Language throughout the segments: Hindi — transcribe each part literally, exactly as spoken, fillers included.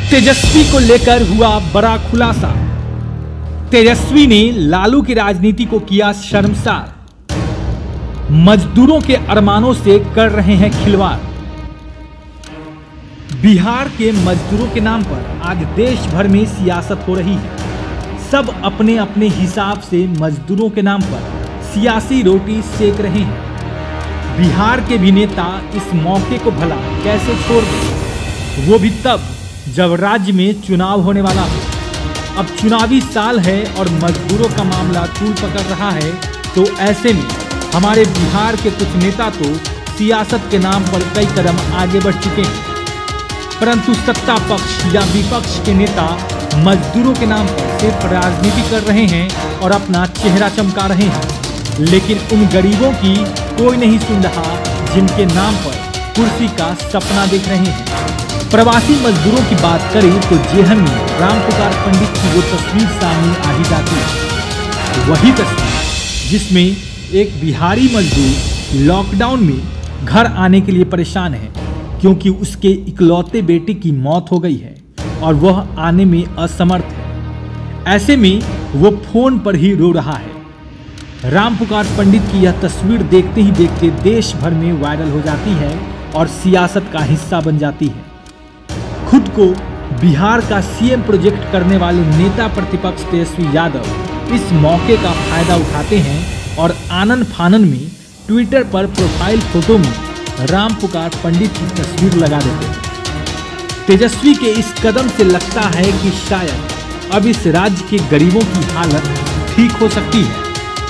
तेजस्वी को लेकर हुआ बड़ा खुलासा। तेजस्वी ने लालू की राजनीति को किया शर्मसार। मजदूरों के अरमानों से कर रहे हैं खिलवाड़। बिहार के मजदूरों के नाम पर आज देश भर में सियासत हो रही है। सब अपने अपने हिसाब से मजदूरों के नाम पर सियासी रोटी सेक रहे हैं। बिहार के भी नेता इस मौके को भला कैसे छोड़ दें, वो भी तब जब राज्य में चुनाव होने वाला हो। अब चुनावी साल है और मजदूरों का मामला तूल पकड़ रहा है, तो ऐसे में हमारे बिहार के कुछ नेता तो सियासत के नाम पर कई कदम आगे बढ़ चुके हैं, परंतु सत्ता पक्ष या विपक्ष के नेता मजदूरों के नाम पर सिर्फ राजनीति कर रहे हैं और अपना चेहरा चमका रहे हैं। लेकिन उन गरीबों की कोई नहीं सुन रहा जिनके नाम पर कुर्सी का सपना देख रहे हैं। प्रवासी मजदूरों की बात करें तो जेहन में रामपुकार पंडित की वो तस्वीर सामने आ ही जाती है। वही तस्वीर जिसमें एक बिहारी मजदूर लॉकडाउन में घर आने के लिए परेशान है, क्योंकि उसके इकलौते बेटे की मौत हो गई है और वह आने में असमर्थ है। ऐसे में वो फोन पर ही रो रहा है। रामपुकार पंडित की यह तस्वीर देखते ही देखते देश भर में वायरल हो जाती है और सियासत का हिस्सा बन जाती है। खुद को बिहार का सीएम प्रोजेक्ट करने वाले नेता प्रतिपक्ष तेजस्वी यादव इस मौके का फायदा उठाते हैं और आनन फानन में ट्विटर पर प्रोफाइल फोटो में रामपुकार पंडित की तस्वीर लगा देते हैं। तेजस्वी के इस कदम से लगता है कि शायद अब इस राज्य के गरीबों की हालत ठीक हो सकती है,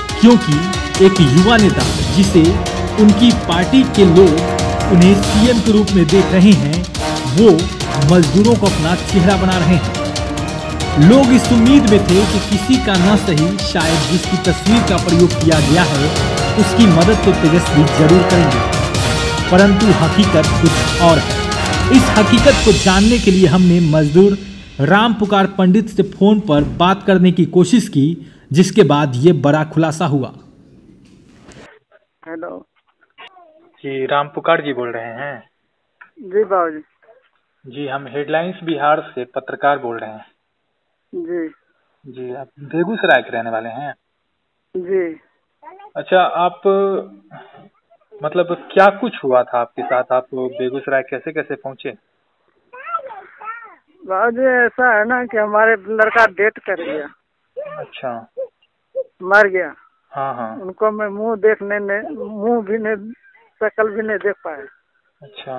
क्योंकि एक युवा नेता जिसे उनकी पार्टी के लोग उन्हें सीएम के रूप में देख रहे हैं, वो मजदूरों को अपना चेहरा बना रहे हैं। लोग इस उम्मीद में थे कि किसी का न सही शायद जिसकी तस्वीर का प्रयोग किया गया है उसकी मदद तो तेजस्वी जरूर करेंगे, परंतु हकीकत कुछ और है। इस हकीकत को जानने के लिए हमने मजदूर रामपुकार पंडित से फोन पर बात करने की कोशिश की, जिसके बाद ये बड़ा खुलासा हुआ। हेलो जी, रामपुकार जी बोल रहे हैं? जी बाबूजी। जी, हम हेडलाइंस बिहार से पत्रकार बोल रहे हैं। जी जी, आप बेगूसराय के रहने वाले हैं? जी। अच्छा, आप मतलब क्या कुछ हुआ था आपके साथ? आप बेगूसराय कैसे कैसे पहुंचे? बाबूजी ऐसा है ना कि हमारे लड़का डेथ कर गया। अच्छा, मर गया। हाँ हाँ। उनको मैं मुंह देखने ने मुंह भी नहीं, शक्ल भी नहीं देख पाया। अच्छा,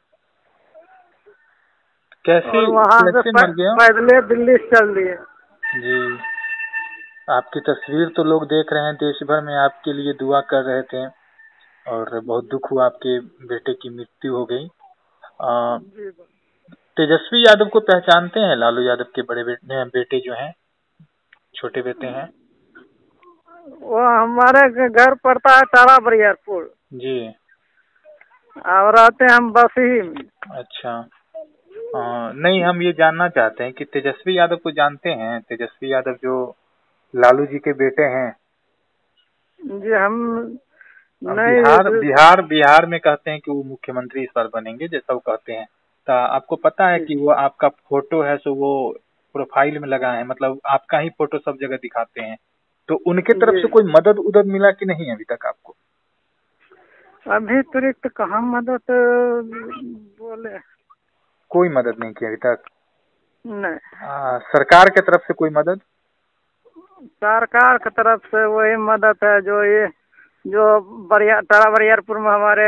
कैसे वहाँ से कैसे मर गया? पैदले दिल्ली चल दिए। जी, आपकी तस्वीर तो लोग देख रहे हैं, देश भर में आपके लिए दुआ कर रहे थे और बहुत दुख हुआ, आपके बेटे की मृत्यु हो गई। आ, तेजस्वी यादव को पहचानते हैं? लालू यादव के बड़े बेटे बेटे जो हैं, छोटे बेटे हैं। वो हमारे घर पड़ता है टारा बरियारपुर जी, और रहते हैं हम बस ही में। अच्छा, आ, नहीं, हम ये जानना चाहते हैं कि तेजस्वी यादव को जानते हैं? तेजस्वी यादव जो लालू जी के बेटे हैं। जी हम नहीं। बिहार बिहार बिहार में कहते हैं कि वो मुख्यमंत्री इस बार बनेंगे, जैसा वो कहते हैं। तो आपको पता है कि वो आपका फोटो है सो वो प्रोफाइल में लगा है, मतलब आपका ही फोटो सब जगह दिखाते हैं। तो उनके तरफ से कोई मदद उदद मिला कि नहीं अभी तक आपको? अभी तुरंत कहाँ मदद बोले? कोई मदद नहीं की अभी तक? नहीं। आ, सरकार के तरफ से कोई मदद? सरकार की तरफ से वही मदद है जो ये जो बरिया टारा बरियारपुर में हमारे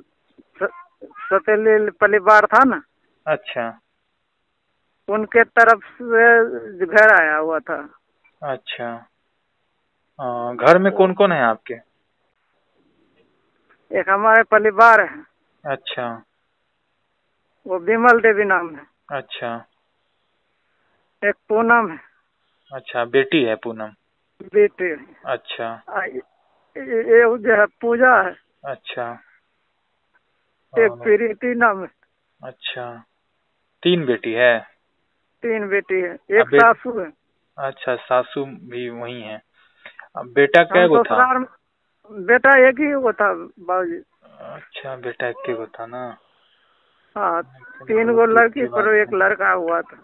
सतेली परिवार था ना। अच्छा, उनके तरफ से घर आया हुआ था। अच्छा। आ, घर में कौन कौन है आपके? एक हमारे परिवार है। अच्छा, वो विमल देवी नाम है। अच्छा, एक पूनम है। अच्छा, बेटी है पूनम? बेटी। अच्छा, ये जो है पूजा है। अच्छा, एक प्रीति नाम है। अच्छा, तीन बेटी है? तीन बेटी है, एक सासू है। अच्छा, सासू भी वही है। अब बेटा क्या गो था? बेटा एक ही वो था बाबूजी। अच्छा, बेटा एक ही गो था ना। हाँ, तीन गो लड़की पर एक लड़का हुआ था।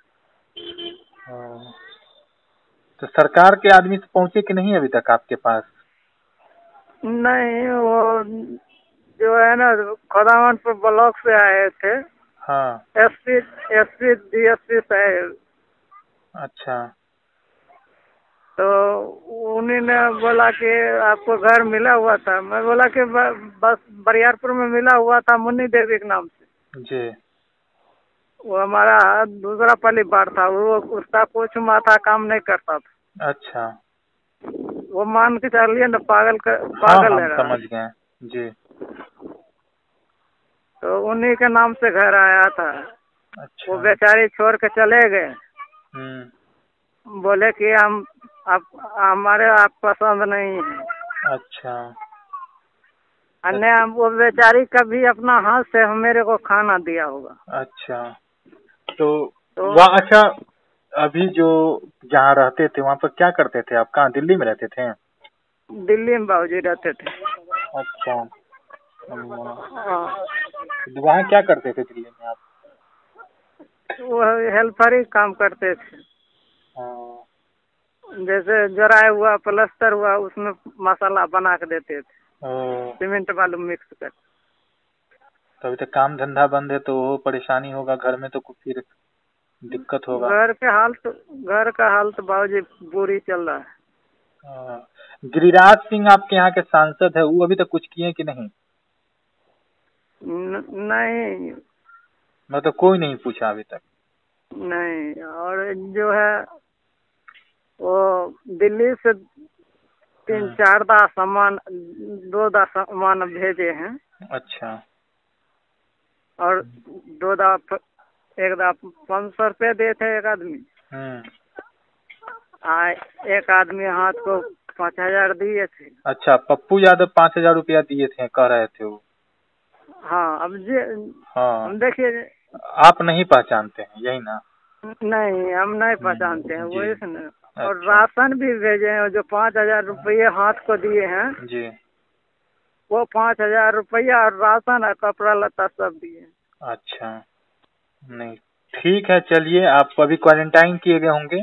हाँ। तो सरकार के आदमी से पहुंचे कि नहीं अभी तक आपके पास? नहीं, वो जो है ना खोदावनपुर ब्लॉक से आए थे। हाँ। एसपी एसपी डीएसपी साहब। अच्छा। तो उन्हीं ने बोला कि आपको घर मिला हुआ था। मैं बोला कि बस बरियारपुर में मिला हुआ था मुन्नी देवी के नाम से जी। वो हमारा दूसरा परिवार था, वो उसका कुछ माथा काम नहीं करता था। अच्छा। वो मान के चलिए ना पागल कर, हाँ, पागल है। हम समझ गए जी। तो उन्हीं के नाम से घर आया था। अच्छा। वो बेचारी छोड़ के चले गए। हम्म। बोले कि हम आप हमारे आप पसंद नहीं है। अच्छा। अन्य वो बेचारी कभी अपना हाथ से मेरे को खाना दिया होगा। अच्छा। तो, तो वहाँ अच्छा अभी जो जहाँ रहते थे वहाँ पर क्या करते थे आप? कहाँ दिल्ली में रहते थे? दिल्ली में बाबूजी रहते थे। अच्छा। हाँ। वहाँ क्या करते थे दिल्ली में आप? वो हेल्पर ही काम करते थे। हाँ। जैसे जराया हुआ प्लास्टर हुआ उसमें मसाला बना के देते थे, सीमेंट बालू मिक्स कर। तो अभी तक काम धंधा बंद है तो वो परेशानी होगा घर में, तो फिर दिक्कत होगा। घर के हाल तो घर का हाल तो बाबूजी बुरी चल रहा है। गिरिराज सिंह आपके यहाँ के सांसद है, वो अभी तक कुछ किए कि नहीं? न, नहीं मतलब तो कोई नहीं पूछा अभी तक? नहीं। और जो है वो दिल्ली से तीन चार दा सामान दो दा सामान भेजे हैं। अच्छा। और दो दा एक दा पाँच सौ रुपये दिए थे एक आदमी। आ एक आदमी हाथ को पाँच हजार दिए थे। अच्छा, पप्पू यादव पाँच हजार रुपया दिए थे कह रहे थे वो। हाँ, अब जे हाँ, हम देखिए आप नहीं पहचानते हैं यही ना? नहीं, हम नहीं पहचानते हैं वही से न। और अच्छा। राशन भी भेजे हैं, जो पाँच हजार रुपये हाथ को दिए हैं जी, वो पाँच हजार रुपया और राशन और कपड़ा लत्ता सब दिए। अच्छा, नहीं ठीक है, चलिए आप अभी क्वारंटाइन किए गए होंगे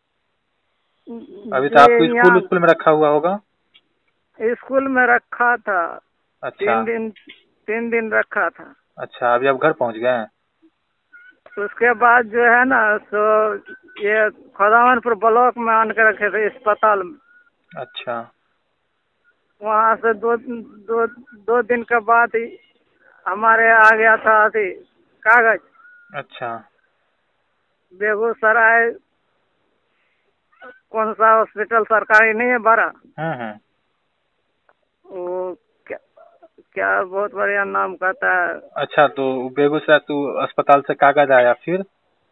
अभी तो? आपको स्कूल स्कूल में रखा हुआ होगा? स्कूल में रखा था। अच्छा। तीन दिन तीन दिन रखा था। अच्छा, अभी आप घर पहुंच गए हैं? उसके बाद जो है ना तो ये खोदावनपुर ब्लॉक में आन के रखे थे अस्पताल में। अच्छा। वहाँ से दो दो दो दिन के बाद ही हमारे आ गया था अभी कागज। अच्छा। बेगूसराय कौन सा हॉस्पिटल सरकारी नहीं है बड़ा? हम्म हम्म। वो क्या क्या बहुत बढ़िया नाम कहता है। अच्छा, तो बेगूसराय तो अस्पताल से कागज आया, फिर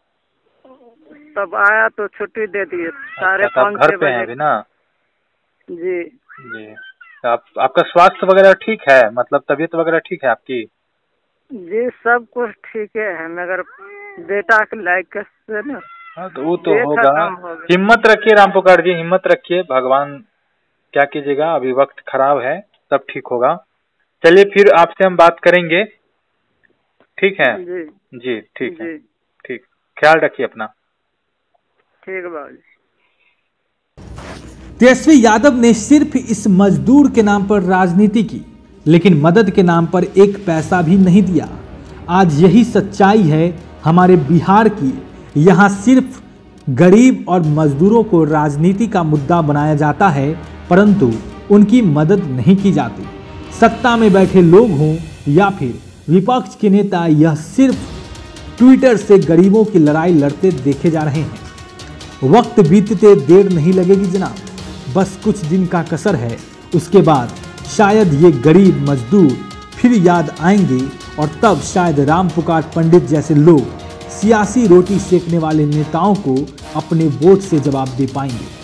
तब आया तो छुट्टी दे दिए साढ़े अच्छा, पाँच घर छह पे हैं बजे। अभी ना? जी जी। तो आप आपका स्वास्थ्य वगैरह ठीक है, मतलब तबीयत वगैरह ठीक है आपकी? जी, सब कुछ ठीक है मगर बेटा के लायक से ना। हाँ, तो वो तो होगा। होगा। हिम्मत रखिए राम पुकार जी, हिम्मत रखिए, भगवान क्या कीजिएगा, अभी वक्त खराब है, सब ठीक होगा। चलिए फिर आपसे हम बात करेंगे, ठीक है? जी जी ठीक है, जी ठीक, ख्याल रखिए अपना। ठीक है बाबू। तेजस्वी यादव ने सिर्फ इस मजदूर के नाम पर राजनीति की, लेकिन मदद के नाम पर एक पैसा भी नहीं दिया। आज यही सच्चाई है हमारे बिहार की। यहाँ सिर्फ गरीब और मजदूरों को राजनीति का मुद्दा बनाया जाता है, परंतु उनकी मदद नहीं की जाती। सत्ता में बैठे लोग हों या फिर विपक्ष के नेता, यह सिर्फ ट्विटर से गरीबों की लड़ाई लड़ते देखे जा रहे हैं। वक्त बीतते देर नहीं लगेगी जनाब, बस कुछ दिन का कसर है। उसके बाद शायद ये गरीब मजदूर फिर याद आएंगे और तब शायद राम पुकार पंडित जैसे लोग सियासी रोटी सेकने वाले नेताओं को अपने वोट से जवाब दे पाएंगे।